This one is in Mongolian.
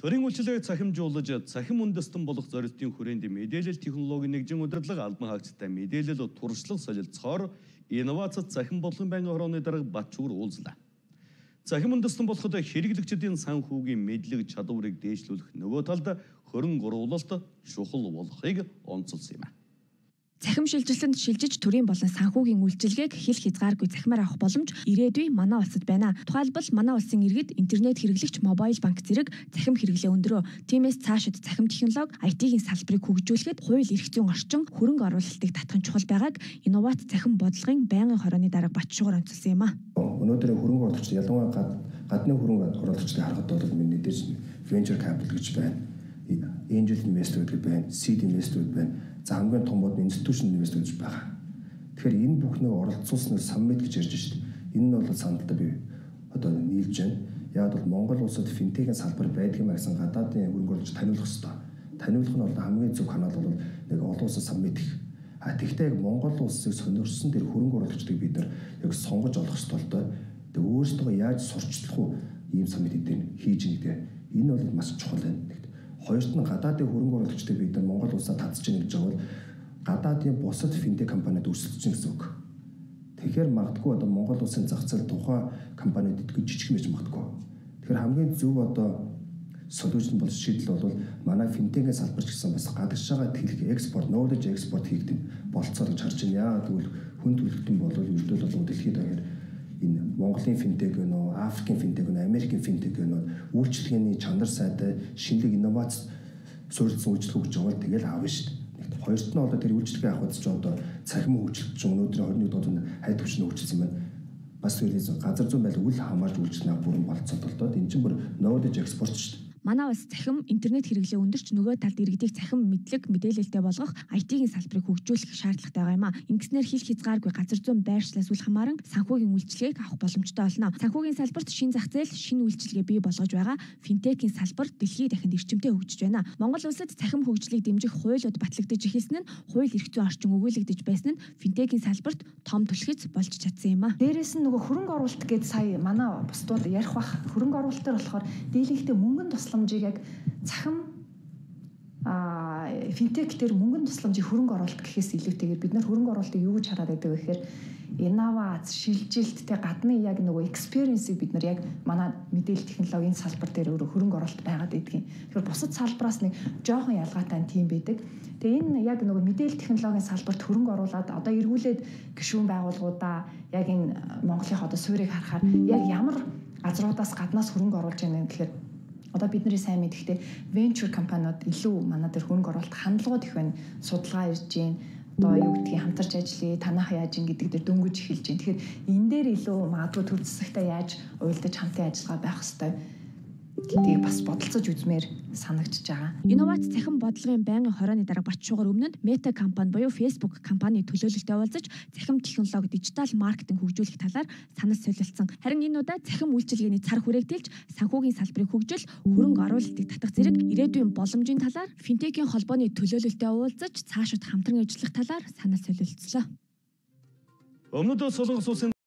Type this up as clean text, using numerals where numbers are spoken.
Төрийн үйлчлэгийг цахимжуулж, цахим үндэстэн болох зорилтын хүрээнд мэдээлэл технологийн нэгжин удирдлага албан хаагчтай мэдээлэл туршлага солилцохоор инновацид цахим бодлогын байнгын хорооны дарга Батчуур уулзлаа. Цахим үндэстэн болоход хэрэглэгчдийн санхүүгийн мэдлэг чадварыг дээшлүүлэх нөгөө талд хөрөнгө оруулалт чухал болохыг онцолсон юм. Цахим шилжилтэнд шилжиж төрийн болон санхүүгийн үйлчилгээг хил хязгааргүй захимаар авах боломж ирээдүй манай улсад байна. Тухайлбал манай улсын иргэд интернет хэрэглэгч мобайл банк зэрэг цахим хэрэглээ өндрөө. Тиймээс цаашид цахим технологи IT-ийн салбарыг хөгжүүлэхэд хууль эрх зүйн орчин хөрөнгө оруулалтыг татах нь чухал байгааг инновац цахим бодлогын байнгын хорооны дарга Батчуур онцолсон юм а. Өнөөдөр хөрөнгө оруулагч ялангуяа гадны хөрөнгө оруулагчдыг харахад бол мэдээж venture capital гэж байна. Angel investor гэдэг байна, seed investor гэдэг байна. За хамгийн том бод institutional investor гэж байгаа. Тэгэхээр энэ бүхнийг оролцуулсныг summit гэж ярьж штеп. Энэ нь бол сандалтаа би одоо нийлж байна. Яг бол Монгол улсад финтекийн салбар байдаг юм гэсэн гадаадын хөрөнгө оруулагч таниулах хэрэгтэй. Таниулах нь бол хамгийн зөв канал бол нэг олон улсын summit гэх. Тэгэхдээ яг Монгол улсыг сонирхсон тэр хөрөнгө оруулагчдыг бид нар яг сонгож олох хэрэгтэй болтой. Тэгээ өөрсдөө яаж сурчлах уу ийм summit-ийг хийж нэгдэ. Энэ бол маш чухал байна. Хоёрт нь гадаадын хөрөнгө оруулагчдыг бид нар Монгол улсад татж ийн гэж байгаа бол гадаадын бусад финтек компаниуд өрсөлдөж чинь гэсэн үг. Тэгэхээр магадгүй одоо Монгол улсын зах зээл тухайн компаниуд идэх жижиг мэж магадгүй. Тэгэхээр хамгийн зөв одоо солиужн бол шийдэл бол манай финтекийн салбар ч гэсэн бас гадагшаага тэлэх экспорт, knowledge export хийгдэн болцоо гэж харж байна. Яа тэгвэл хүн төрөлхтөн бол ердөө бол дэлхийд даяар энэ Монголын финтек гэнэ, Африкийн финтек гэнэ, Америкийн финтек гэнэ үйлчлэгээний чанар сайтай шинэлэг инновац суурилсан үйлчлэг өгч байгаа тэгэл аавна шүү дээ. Хоёрт нь одоо тэр үйлчлэгээ авах гэж одоо цахим үйлчлэгч өнөөдрийн 21-р оны хайд хүчний үйлчлсэн байна. Бас тэрээс газар зүйн байл үл хамаарч үйлчлэх бүрэн болцоод болдоод энэ чинь бүр knowledge export шүү дээ. Манай улс цахим интернет хэрэглээ өндөрч нөгөө талд иргэдийг цахим мэдлэг мэдээлэлтэй болгох IT-ийн салбарыг хөгжүүлэх шаардлагатай байгаа юм а. Ингэснээр хил хязгааргүй газар зүйн байршлаас үл хамааран санхүүгийн үйлчилгээг авах боломжтой болно. Санхүүгийн салбарт шин зах зээл, шин үйлчилгээ бий болгож байгаа финтекийн салбар дэлхийд дахинд эрчимтэй хөгжиж байна. Монгол улсад цахим хөгжлийг дэмжих хуулиуд батлагдаж эхэлсэн нь хууль эрх зүйн орчин өгүүлэгдэж байсан нь финтекийн салбарт том түлхэц болж чадсан юм а. Дээрээс нь нөгөө хөрөнгө оруулалт гэдээ сая манай бусдууд ярих бах хөрөнгө оруулалтаар болохоор дийлэнхтэй мөнгөнд тусламжийг яг цахим финтек дээр мөнгөнд тусламжийг хөрөнгө оруулалт гэхээс илүүтэйгээр бид нар хөрөнгө оруулалтыг юу гэж хараад байдаг вэ гэхээр инновац, шилжилттэй гадны яг нөгөө experience-ийг бид нар яг манай мэдээлэл технологийн салбар дээр өөрөө хөрөнгө оруулалт байгаад байдгийн. Тэгэхээр бусад салбараас нэг жоохон ялгаатай тийм байдаг. Тэгээ энэ яг нөгөө мэдээлэл технологийн салбарт хөрөнгө оруулаад одоо эргүүлээд гишүүн байгууллагуудаа яг энэ Монголын одоо суурийг харахаар яг ямар газруудаас гаднаас хөрөнгө оруулж байна гэхээр одоо бидний сайн мэдхтэй venture компаниуд илүү манай дээр хөрөнгө оруулалт хандлагууд их байна. Судалгаа ирж гин одоо юу гэдгийг хамтарч ажиллая, танах яаж ин гэдэг дээр дөнгөж эхэлж гин. Тэгэхээр энэ дээр илүү магадгүй төр засагтай яаж уялдаж хамтын ажиллагаа байх хэвээр гэдгийг бас бодолцож үзмээр санагдчихж байгаа. Инновац цахим бодлогын байнгын хорооны дарга Батчуур өмнө нь Meta компани буюу Facebook компани төлөөлөлтөд уулзаж цахим технологи, дижитал маркетинг хөгжүүлэх талаар санал солилцсон. Харин энэ удаа цахим үйлчилгээний цар хүрээгдэлж санхүүгийн салбарыг хөгжил, хөрөнгө оруулалтыг татах зэрэг ирээдүйн боломжийн талаар финтекийн холбооны төлөөлөлтөд уулзаж цаашид хамтран ажиллах талаар санал солилцлоо. Өмнөд Солонгос улсын